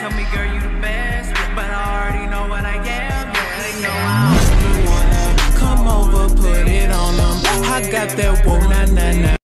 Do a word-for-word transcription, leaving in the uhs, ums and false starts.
tell me, girl, you the best, but I already know what I am. Yeah, they know I wanna come over, put it on them. I got that whoa, nah, nah, nah.